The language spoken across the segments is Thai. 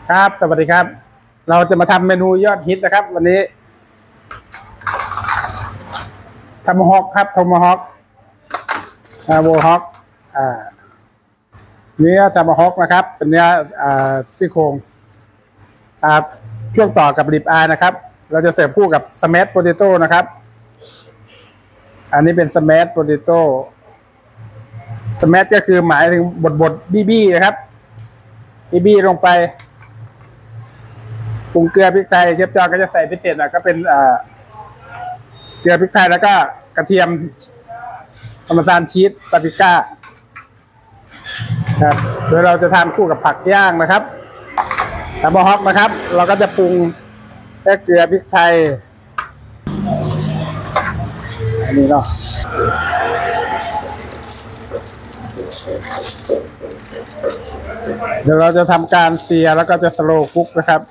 ครับสวัสดีครับเราจะมาทำเมนูยอดฮิตนะครับวันนี้ทำฮอกครับทำฮอกโวฮอกเนื้อทำฮอกนะครับเป็นเนื้อซี่โครงช่วงต่อกับริบอายนะครับเราจะเสิร์ฟคู่กับสแมชโพเตโต้นะครับอันนี้เป็นสแมชโพเตโต้สแมชก็คือหมายถึงบดบี้นะครับบี้ลงไปปรุงเกลือพริกไทยเชฟจอก็จะใส่พิเศษก็เป็นเกลือพริกไทยแล้วก็กระเทียมพาร์เมซานชีสปาปริก้าครับโดยเราจะทานคู่กับผักย่างนะครับทำฮอกนะครับเราก็จะปรุงแค่เกลือพริกไทยอันนี้เนาะเดี๋ยวเราจะทำการเสียแล้วก็จะสโลว์คุกนะครับ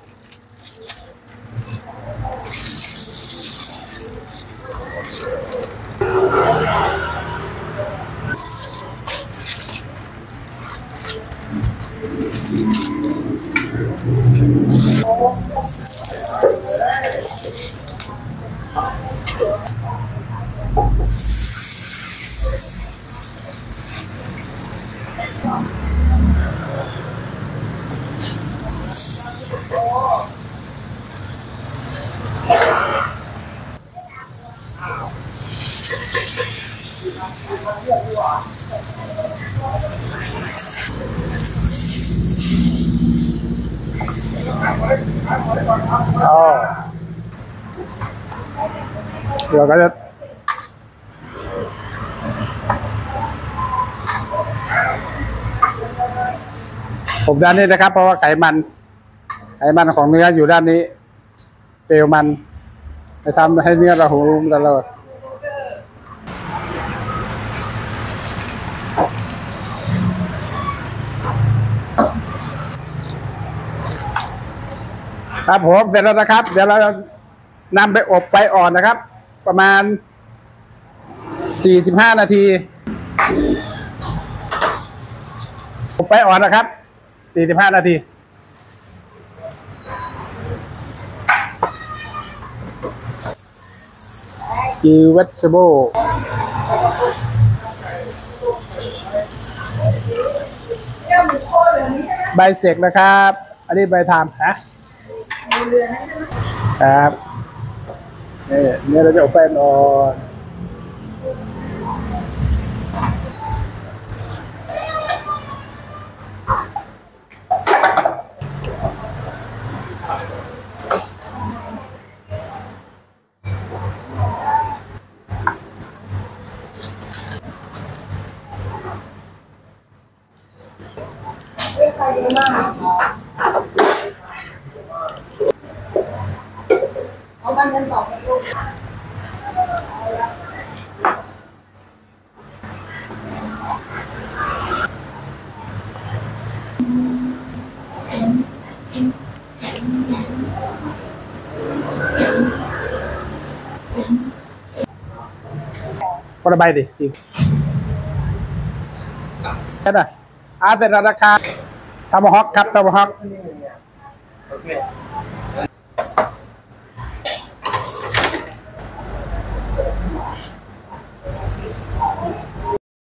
เราก็จะผมด้านนี้นะครับเพราะว่าไขมันของเนื้ออยู่ด้านนี้เปลวมันจะทำให้เนื้อเราหูตลอดครับผมเสร็จแล้วนะครับเดี๋ยวเรานำไปอบไฟอ่อนนะครับประมาณ45 นาทีอบไฟอ่อนนะครับ45 นาทีกิวเวจเทเบิลใบเสกนะครับอันนี้ใบทามครับเนี่ยเราจะอบไฟอ่อนเอาบ้านกันต่อลูกคนละใบดิจริงแค่นั้นเสร็จแล้วนะครับทำฮอกครับทำฮอก